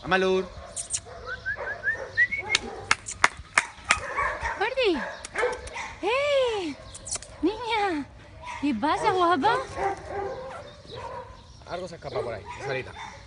Malur. Gordi. ¡Hey! Niña. ¿Qué pasa, guapa? Algo se escapa por ahí, Sarita.